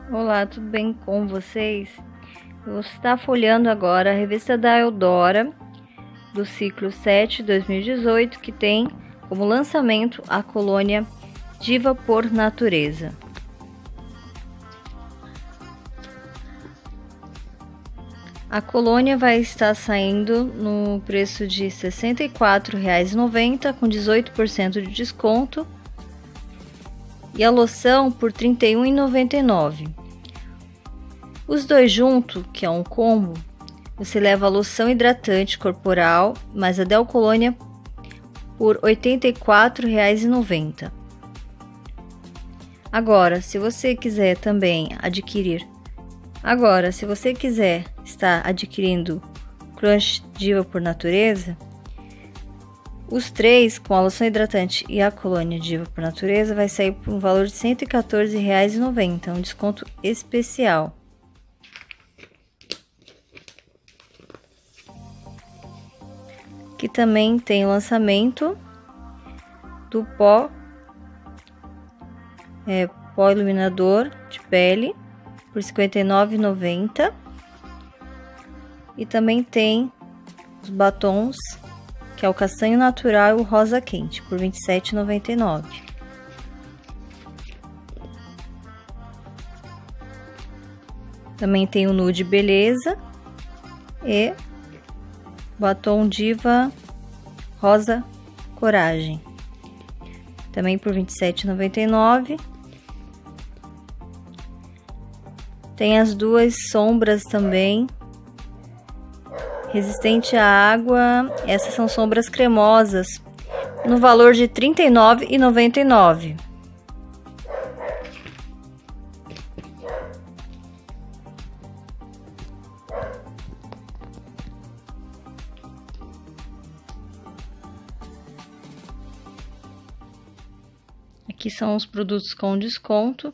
Olá, tudo bem com vocês? Eu estou folheando agora a revista da Eudora, do ciclo 7, 2018, que tem como lançamento a colônia Diva por Natureza. A colônia vai estar saindo no preço de R$ 64,90 com 18% de desconto. E a loção por R$ 31,99. Os dois juntos, que é um combo, você leva a loção hidratante corporal mais a Del Colônia por R$ 84,90. Agora, se você quiser estar adquirindo Crunch Diva por Natureza, os três, com a loção hidratante e a colônia Diva por Natureza, vai sair por um valor de R$ 114,90, um desconto especial. Aqui também tem o lançamento do pó iluminador de pele por R$ 59,90. E também tem os batons, que é o castanho natural e o rosa quente, por R$ 27,99. Também tem o nude beleza e batom diva rosa coragem, também por R$ 27,99. Tem as duas sombras também, resistente à água. Essas são sombras cremosas no valor de R$ 39,99. Aqui são os produtos com desconto.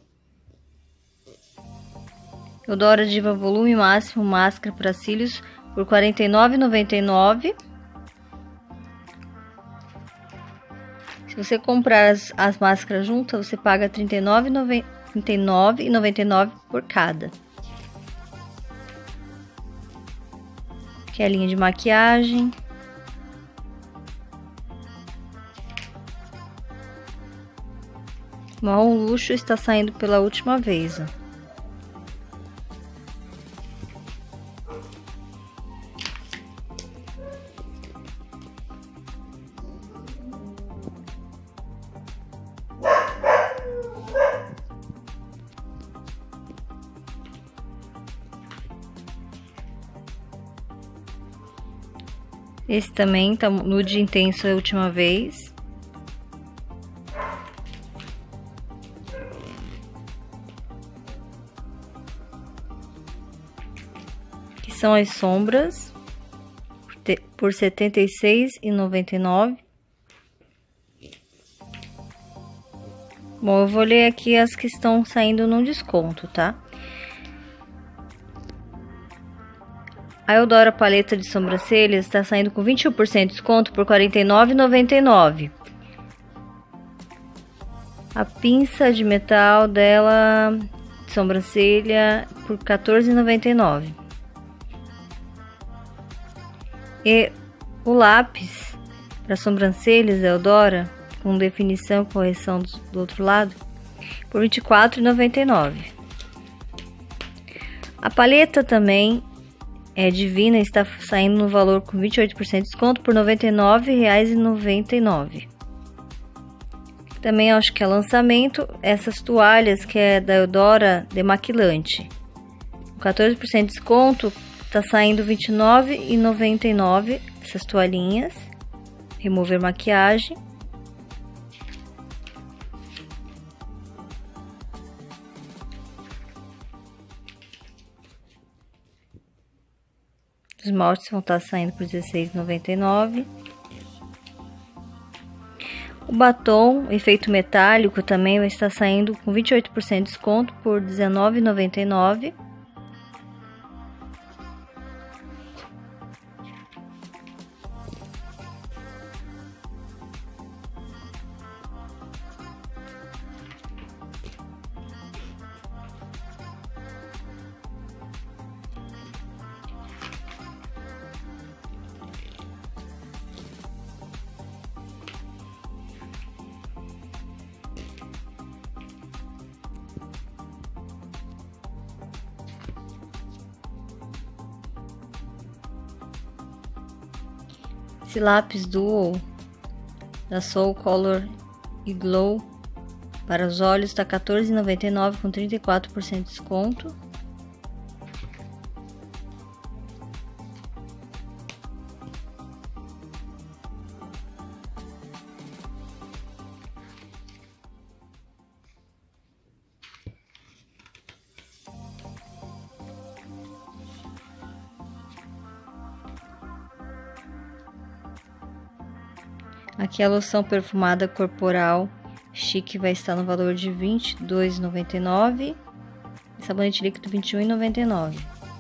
Eudora Diva Volume Máximo Máscara para Cílios por R$ 49,99. Se você comprar as máscaras juntas, você paga R$ 39,99 por cada. Aqui é a linha de maquiagem. Marrom Luxo está saindo pela última vez, ó. Esse também tá nude intenso a última vez. Que são as sombras por R$ 76,99. Bom, eu vou ler aqui as que estão saindo no desconto, tá? A Eudora paleta de sobrancelhas está saindo com 21% de desconto por R$ 49,99. A pinça de metal dela de sobrancelha por R$ 14,99. E o lápis para sobrancelhas Eudora com definição e correção do outro lado por R$ 24,99. A paleta também Divina está saindo no valor com 28% de desconto por R$ 99,99. Também acho que é lançamento essas toalhas que é da Eudora demaquilante. Com 14% de desconto está saindo R$ 29,99 essas toalhinhas. Remover maquiagem. Os esmaltes vão estar saindo por R$ 16,99. O batom efeito metálico também vai estar saindo com 28% de desconto por R$ 19,99. Esse lápis Duo da Soul Color e Glow para os olhos está R$14,99 com 34% de desconto. Aqui a loção perfumada corporal chique vai estar no valor de R$22,99 e sabonete líquido R$21,99.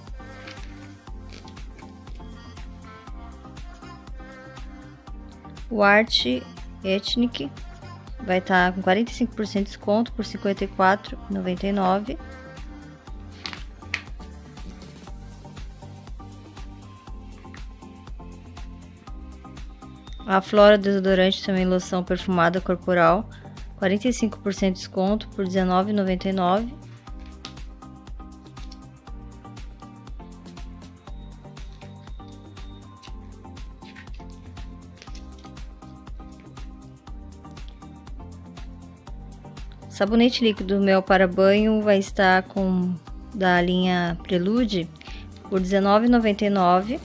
O Art Ethnic vai estar com 45% de desconto por R$54,99. A Flora desodorante também loção perfumada corporal, 45% de desconto por R$19,99. Sabonete líquido mel para banho vai estar com da linha Prelude por R$19,99.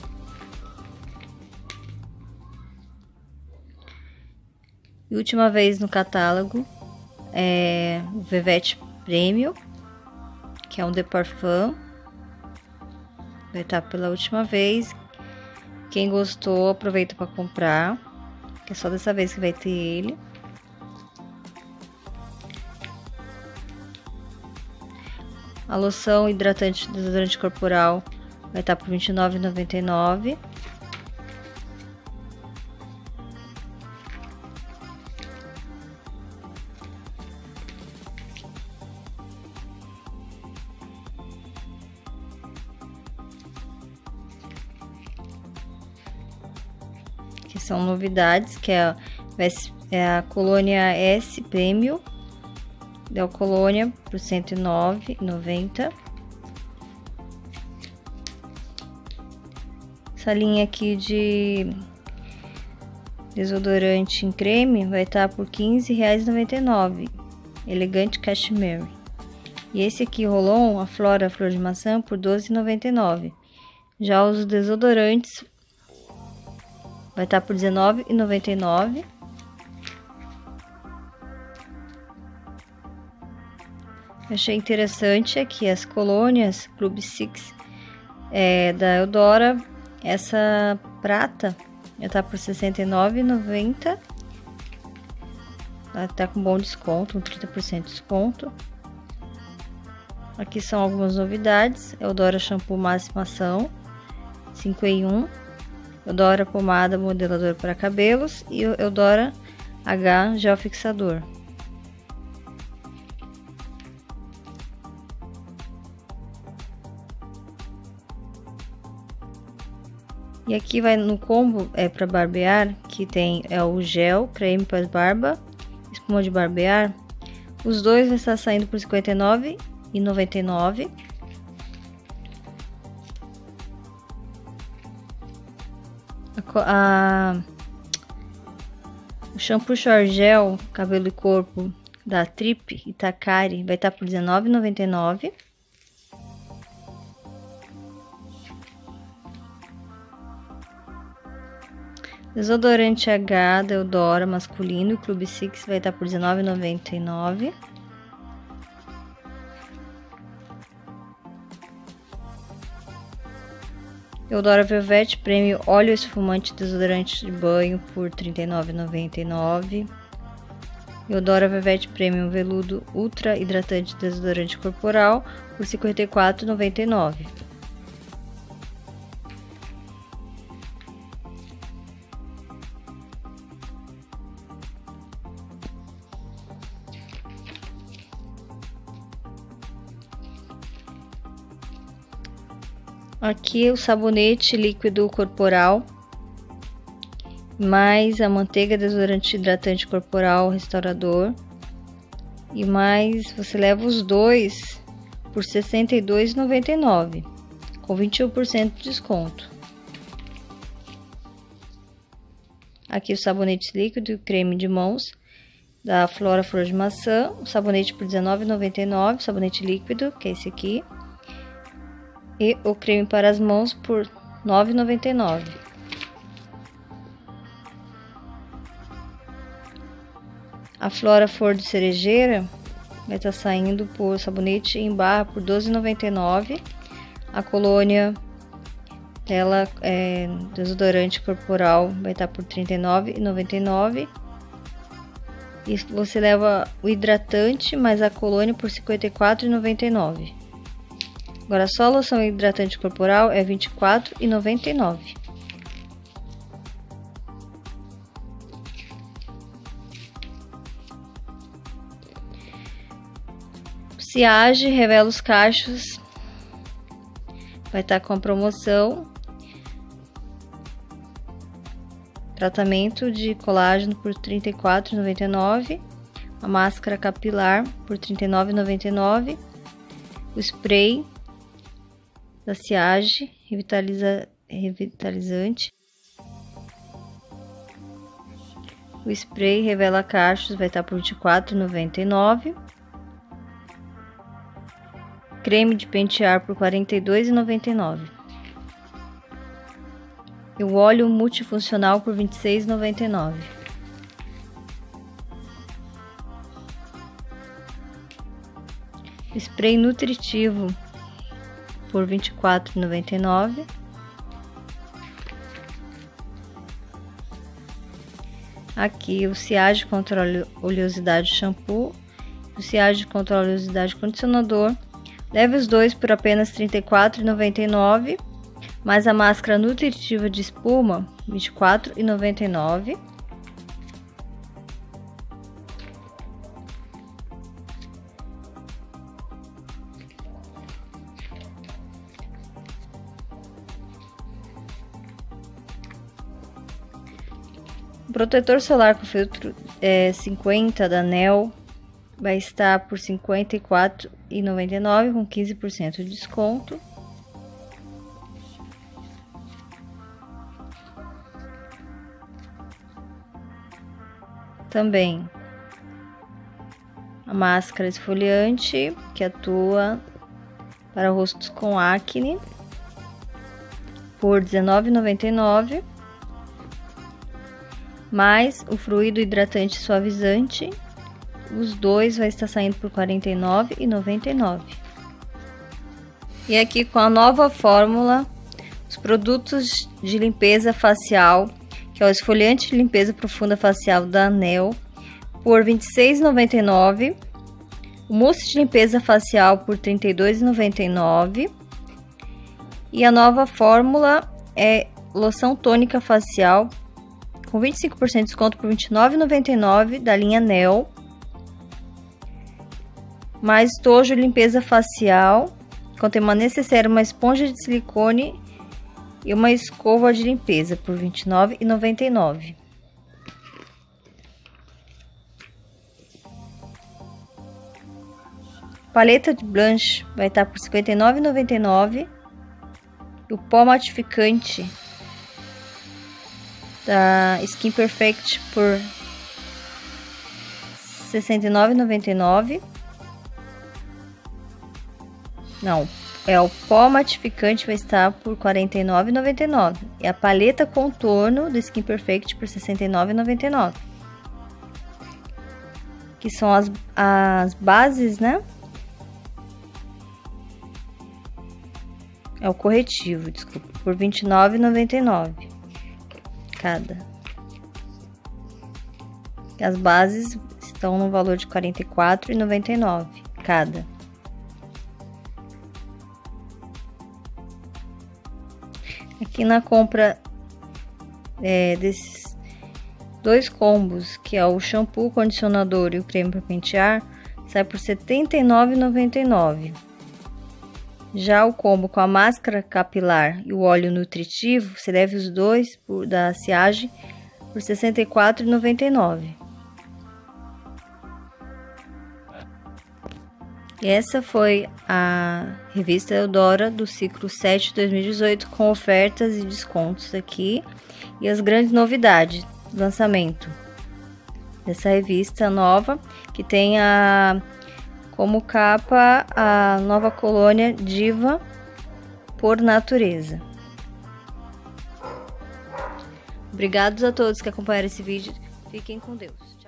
E última vez no catálogo é o Vevette Premium, que é um de parfum. Vai estar pela última vez. Quem gostou, aproveita para comprar, que é só dessa vez que vai ter ele. A loção hidratante desodorante corporal vai estar por R$29,99. Que são novidades, que é a Colônia S Premium Del Colônia por R$109,90. Essa linha aqui de desodorante em creme vai estar por R$15,99, elegante cashmere. E esse aqui Rolon, a Flora Flor de Maçã, por R$12,99. Já os desodorantes vai estar por R$19,99. Achei interessante aqui as colônias Club Six da Eudora. Essa prata já tá por R$69,90. Ela tá com bom desconto, um 30% de desconto. Aqui são algumas novidades. Eudora shampoo máxima ação 5 em 1. Eudora pomada modelador para cabelos e Eudora H gel fixador. E aqui vai no combo para barbear, que tem o gel, creme para barba, espuma de barbear. Os dois vai estar saindo por R$59,99. O shampoo Shower Gel cabelo e corpo da Trip Itakari vai estar por R$19,99. Desodorante H da Eudora masculino Club Six vai estar por R$19,99. Eudora Velvet Premium óleo esfumante desodorante de banho por R$39,99. Eudora Velvet Premium veludo ultra hidratante desodorante corporal por R$54,99. Aqui o sabonete líquido corporal, mais a manteiga desodorante hidratante corporal restaurador, e mais você leva os dois por R$ 62,99, com 21% de desconto. Aqui o sabonete líquido e o creme de mãos da Flora Flor de Maçã. O sabonete por R$19,99, o sabonete líquido, que é esse aqui. E o creme para as mãos por R$9,99. A Flora Flor de Cerejeira vai estar saindo por sabonete em barra por R$12,99. A colônia dela, desodorante corporal, vai estar por R$39,99. E você leva o hidratante mais a colônia por R$54,99. Agora só a loção hidratante corporal é R$24,99. Siage revela os cachos, vai estar com promoção. Tratamento de colágeno por R$34,99. A máscara capilar por R$39,99. O spray da Siage revitalizante. O spray revela cachos vai estar por R$24,99. Creme de pentear por R$42,99. E o óleo multifuncional por R$26,99. Spray nutritivo por R$24,99. Aqui o Siage contra oleosidade shampoo, o Siage contra oleosidade condicionador. Leve os dois por apenas R$34,99, mais a máscara nutritiva de espuma, R$24,99. O protetor solar com filtro 50 da Nel vai estar por R$54,99 com 15% de desconto. Também a máscara esfoliante que atua para rostos com acne por R$19,99. Mais o fluido hidratante suavizante. Os dois vai estar saindo por R$49,99. E aqui com a nova fórmula, os produtos de limpeza facial, que é o esfoliante de limpeza profunda facial da Nel, por R$26,99. O mousse de limpeza facial por R$32,99. E a nova fórmula é loção tônica facial com 25% de desconto por R$29,99 da linha Nel. Mais estojo limpeza facial, contém uma necessaire, uma esponja de silicone e uma escova de limpeza por R$29,99. Paleta de blush vai estar por R$59,99. O pó matificante da Skin Perfect por R$69,99. Não, o pó matificante vai estar por R$49,99. E a paleta contorno do Skin Perfect por R$69,99. Que são as bases, né? É o corretivo, desculpa, por R$29,99 cada. E as bases estão no valor de R$44,99 cada. Aqui na compra desses dois combos, que é o shampoo, o condicionador e o creme para pentear, sai por R$79,99. Já o combo com a máscara capilar e o óleo nutritivo, você leva os dois da Siage por R$64,99. E essa foi a revista Eudora do ciclo 7 de 2018, com ofertas e descontos aqui e as grandes novidades. lançamento dessa revista nova, que tem como capa a nova colônia Diva por Natureza. Obrigados a todos que acompanharam esse vídeo. Fiquem com Deus.